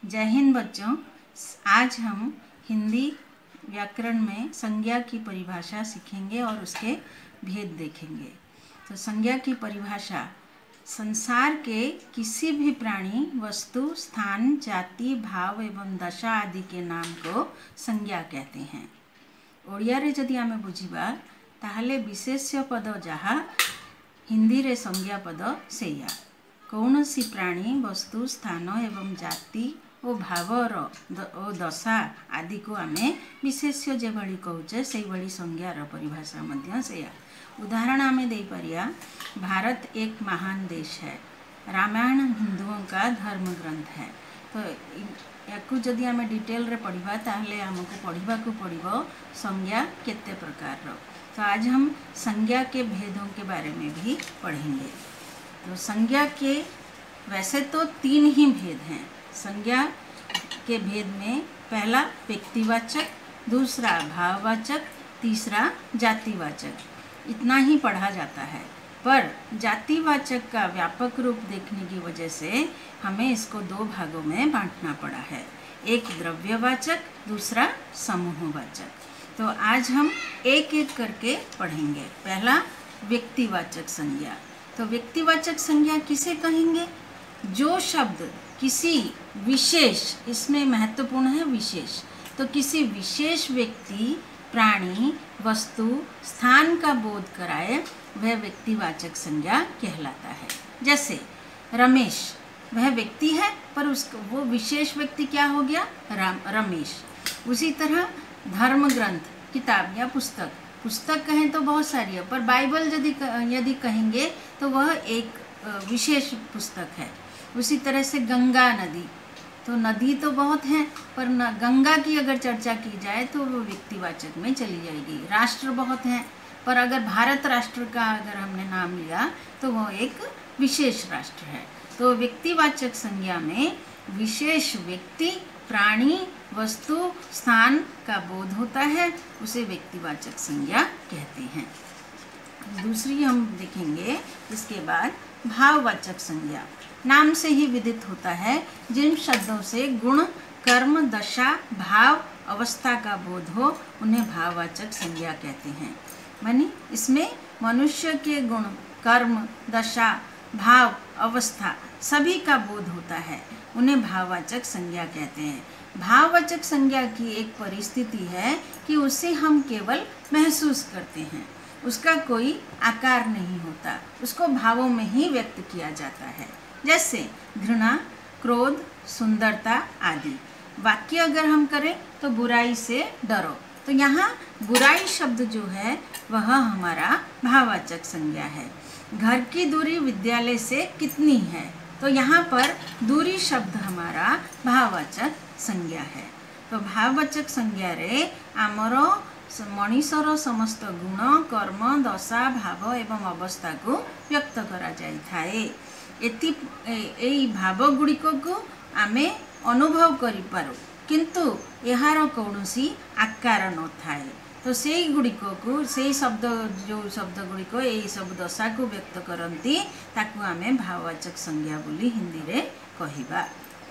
जय हिंद बच्चों। आज हम हिंदी व्याकरण में संज्ञा की परिभाषा सीखेंगे और उसके भेद देखेंगे। तो संज्ञा की परिभाषा संसार के किसी भी प्राणी, वस्तु, स्थान, जाति, भाव एवं दशा आदि के नाम को संज्ञा कहते हैं। ओडिया रे जदि आमे बुझिबा ताहले विशेष्य पद जहाँ हिंदी रे संज्ञा पद सेया। कौनसी प्राणी, वस्तु, स्थान एवं जाति और भावर और दशा आदि को आमे विशेष्य जे भली कहूचे से भली संज्ञार परिभाषा मध्य सेया। उदाहरण आमे दे परिया, भारत एक महान देश है। रामायण हिंदुओं का धर्म ग्रंथ है। तो याकू जदि आमे डिटेल रे पढ़िबा ताहले हमको पढ़िबा को पड़िबो संज्ञा केते प्रकार रो। तो आज हम संज्ञा के भेदों के बारे में भी पढ़ेंगे। तो संज्ञा के वैसे तो 3 ही भेद हैं। संज्ञा के भेद में पहला व्यक्तिवाचक, दूसरा भाववाचक, तीसरा जातिवाचक। इतना ही पढ़ा जाता है, पर जातिवाचक का व्यापक रूप देखने की वजह से हमें इसको 2 भागों में बांटना पड़ा है। एक द्रव्यवाचक, दूसरा समूहवाचक। तो आज हम एक एक करके पढ़ेंगे। पहला व्यक्तिवाचक संज्ञा। तो व्यक्तिवाचक संज्ञा किसे कहेंगे? जो शब्द किसी विशेष, इसमें महत्वपूर्ण है विशेष, तो किसी विशेष व्यक्ति, प्राणी, वस्तु, स्थान का बोध कराए वह व्यक्तिवाचक संज्ञा कहलाता है। जैसे रमेश, वह व्यक्ति है पर उसको वो विशेष व्यक्ति क्या हो गया? रमेश। उसी तरह धर्म ग्रंथ, किताब या पुस्तक कहें तो बहुत सारी है, पर बाइबल यदि कहेंगे तो वह एक विशेष पुस्तक है। उसी तरह से गंगा नदी, तो नदी तो बहुत हैं, पर गंगा की अगर चर्चा की जाए तो वो व्यक्तिवाचक में चली जाएगी। राष्ट्र बहुत हैं, पर अगर भारत राष्ट्र का अगर हमने नाम लिया तो वो एक विशेष राष्ट्र है। तो व्यक्तिवाचक संज्ञा में विशेष व्यक्ति, प्राणी, वस्तु, स्थान का बोध होता है, उसे व्यक्तिवाचक संज्ञा कहते हैं। दूसरी हम देखेंगे इसके बाद भाववाचक संज्ञा। नाम से ही विदित होता है जिन शब्दों से गुण, कर्म, दशा, भाव, अवस्था का बोध हो उन्हें भाववाचक संज्ञा कहते हैं। मानी इसमें मनुष्य के गुण, कर्म, दशा, भाव, अवस्था सभी का बोध होता है, उन्हें भाववाचक संज्ञा कहते हैं। भाववाचक संज्ञा की एक परिस्थिति है कि उसे हम केवल महसूस करते हैं, उसका कोई आकार नहीं होता, उसको भावों में ही व्यक्त किया जाता है। जैसे घृणा, क्रोध, सुंदरता आदि। वाक्य अगर हम करें तो बुराई से डरो, तो यहाँ बुराई शब्द जो है वह हमारा भाववाचक संज्ञा है। घर की दूरी विद्यालय से कितनी है, तो यहाँ पर दूरी शब्द हमारा भाववाचक संज्ञा है। तो भाववाचक संज्ञा रे आमर मनीषर समस्त गुण, कर्म, दशा, भाव एवं अवस्था को व्यक्त करा जाई थाए। एई भाव गुड़िक को आमे अनुभव करि पारू, किंतु यार कौनसी आकार न थाए। तो से गुड़िक को से शब्द जो शब्द गुड़िक यही सब दशा को व्यक्त करती ताकू आमे भाववाचक संज्ञा बोली हिंदी रे कहिबा।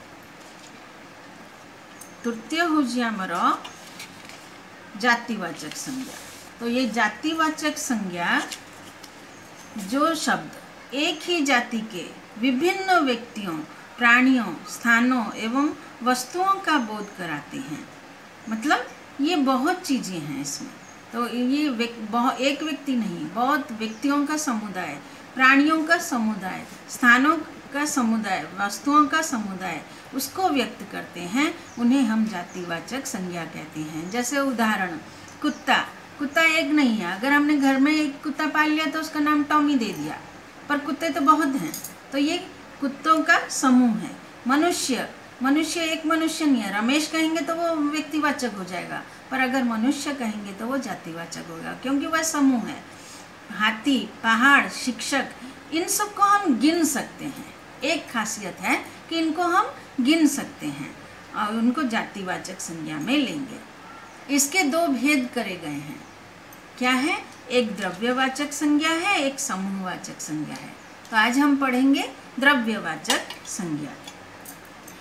तृतीय होजी आमर जातिवाचक संज्ञा। तो ये जातिवाचक संज्ञा जो शब्द एक ही जाति के विभिन्न व्यक्तियों, प्राणियों, स्थानों एवं वस्तुओं का बोध कराते हैं। मतलब ये बहुत चीज़ें हैं इसमें। तो ये एक व्यक्ति नहीं, बहुत व्यक्तियों का समुदाय, प्राणियों का समुदाय, स्थानों का समुदाय, वस्तुओं का समुदाय, उसको व्यक्त करते हैं, उन्हें हम जातिवाचक संज्ञा कहते हैं। जैसे उदाहरण, कुत्ता एक नहीं है। अगर हमने घर में एक कुत्ता पाल लिया तो उसका नाम टॉमी दे दिया, पर कुत्ते तो बहुत हैं, तो ये कुत्तों का समूह है। मनुष्य एक मनुष्य नहीं है। रमेश कहेंगे तो वो व्यक्तिवाचक हो जाएगा, पर अगर मनुष्य कहेंगे तो वो जातिवाचक होगा, क्योंकि वह समूह है। हाथी, पहाड़, शिक्षक, इन सब को हम गिन सकते हैं। एक खासियत है कि इनको हम गिन सकते हैं और उनको जातिवाचक संज्ञा में लेंगे। इसके 2 भेद करे गए हैं। क्या है? एक द्रव्यवाचक संज्ञा है, एक समूहवाचक संज्ञा है। तो आज हम पढ़ेंगे द्रव्यवाचक संज्ञा।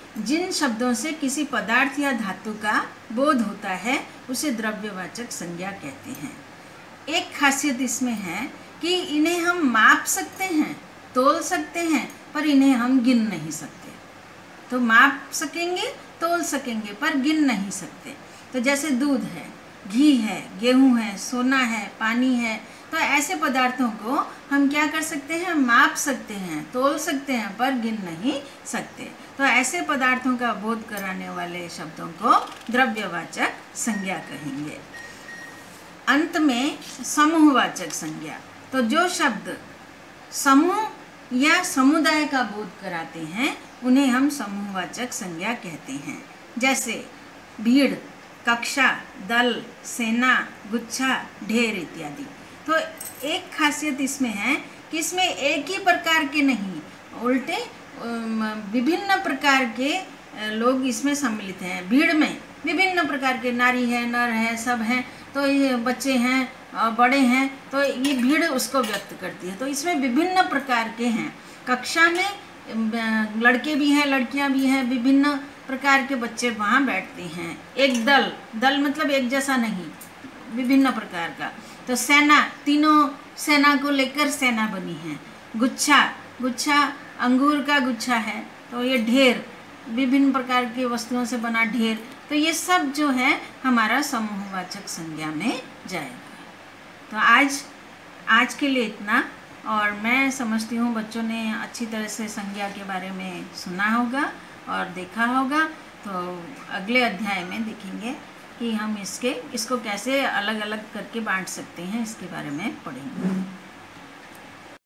जिन शब्दों से किसी पदार्थ या धातु का बोध होता है उसे द्रव्यवाचक संज्ञा कहते हैं। एक खासियत इसमें है कि इन्हें हम माप सकते हैं, तोल सकते हैं, पर इन्हें हम गिन नहीं सकते। तो माप सकेंगे, तोल सकेंगे, पर गिन नहीं सकते। तो जैसे दूध है, घी है, गेहूं है, सोना है, पानी है, तो ऐसे पदार्थों को हम क्या कर सकते हैं, माप सकते हैं, तोल सकते हैं, पर गिन नहीं सकते। तो ऐसे पदार्थों का बोध कराने वाले शब्दों को द्रव्यवाचक संज्ञा कहेंगे। अंत में समूहवाचक संज्ञा। तो जो शब्द समूह या समुदाय का बोध कराते हैं उन्हें हम समूहवाचक संज्ञा कहते हैं। जैसे भीड़, कक्षा, दल, सेना, गुच्छा, ढेर इत्यादि। तो एक खासियत इसमें है कि इसमें एक ही प्रकार के नहीं, उल्टे विभिन्न प्रकार के लोग इसमें सम्मिलित हैं। भीड़ में विभिन्न प्रकार के नारी है, नर है, सब हैं, तो ये बच्चे हैं और बड़े हैं, तो ये भीड़ उसको व्यक्त करती है। तो इसमें विभिन्न प्रकार के हैं। कक्षा में लड़के भी हैं, लड़कियां भी हैं, विभिन्न प्रकार के बच्चे वहाँ बैठते हैं। एक दल, दल मतलब एक जैसा नहीं, विभिन्न प्रकार का। तो सेना, तीनों सेना को लेकर सेना बनी है। गुच्छा, गुच्छा अंगूर का गुच्छा है, तो ये ढेर, विभिन्न प्रकार की वस्तुओं से बना ढेर। तो ये सब जो है हमारा समूहवाचक संज्ञा में जाएगा। तो आज के लिए इतना। और मैं समझती हूँ बच्चों ने अच्छी तरह से संज्ञा के बारे में सुना होगा और देखा होगा। तो अगले अध्याय में देखेंगे कि हम इसको कैसे अलग अलग करके बांट सकते हैं, इसके बारे में पढ़ेंगे।